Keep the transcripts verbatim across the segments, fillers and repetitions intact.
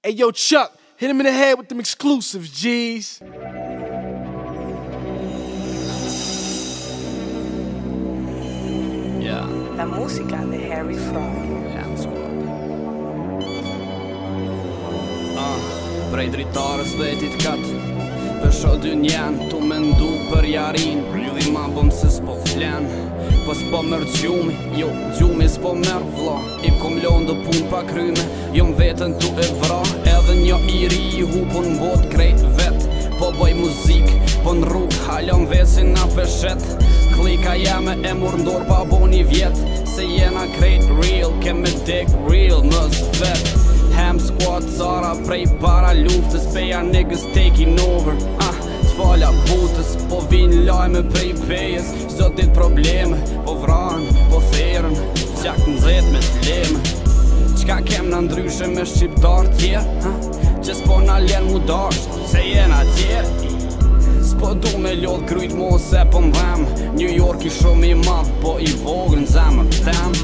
Hey, yo, Chuck, hit him in the head with them exclusives, G's. Yeah. La musica de Refreni. Ja, më skuat. Ah, prej dritarës vetit kat Pesho dy njen, tu me ndu për jarin Lidhi ma bëm se s'po flen Po s'po mërë gjumi, jo, gjumi s'po mërë vla I kom lonë dë pun pa kryme, jom vetën tu e vra Edhe një iri i hupon bot krejt vet Po boj muzik, po në rrug, halon vesin na peshet Klika jeme e murndor pa bo një vjet Se jena krejt real, keme dek real, mës vet Ham squad cara prej para luftës Peja niggas taking over ah, T'falla butës, po vin lajme prej pejes Zdo dit probleme, po vran, po therën Gjak në zet me t'leme Qka kem në ndryshe me shqiptar tjerë Që s'po na len mu dasht, se jena tjerë S'po du me lodh krujt mo se po m'dhem New York i shumë i madh, po i vogën zemër tem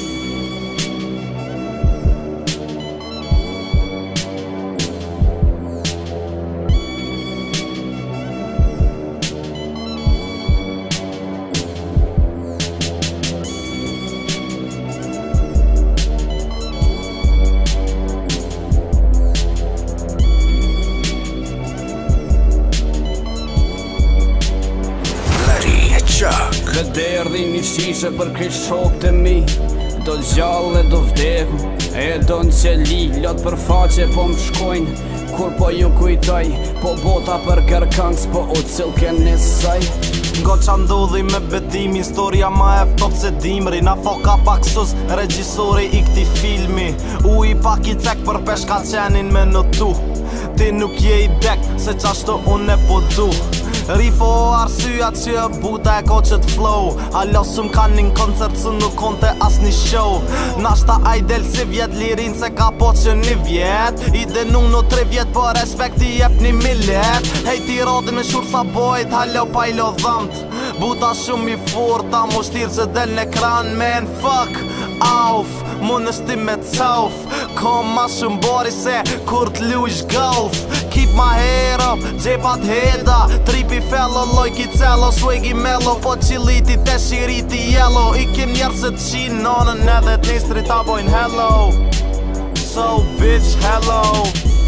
Këtë erdi një shishe për këtë shok të mi Do gjallë e do vdeku E do në qeli Lot për faqe po më shkojnë Kur po ju kujtoj Po bota për kërkën s'po o cilë ke nesaj Ngo qa ndodhi me betim Historia ma e ftop se dimri Na foka pak sus Regjisori i këti filmi U i pak i cek për peshka qenin me në tu Ti nuk je i dek Se qashtu unë e po du Rifo arsya që Buta e ko qët flow Halo sëm ka një koncert së nuk konte as një show Nashta a i del si vjet lirin se ka po që një vjet I denu në tre vjet po respekt i jep një millet Hej ti rodi me shur sa bojt halo pa i lo dhëmt Buta shumë i furta mo shtirë që del në ekran man fuck Auf, mu nështi me cauf Kom ma shumë bori se kur t'luish golf Keep my head up, gjepat heda Tripi fello, lojki cello Swaggy mello, po qiliti te shiriti yellow I kim njerëzët qinë nonën edhe t'nistri ta bojnë hello So bitch, hello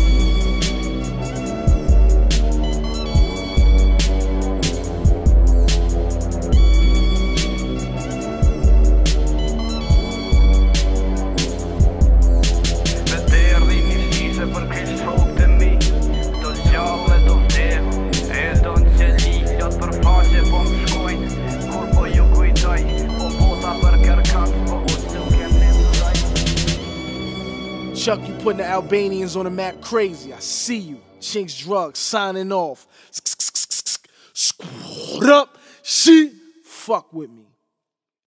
Chuck, you putting the Albanians on the map crazy. I see you. Chinks Drugs signing off. Squad up. She fuck with me.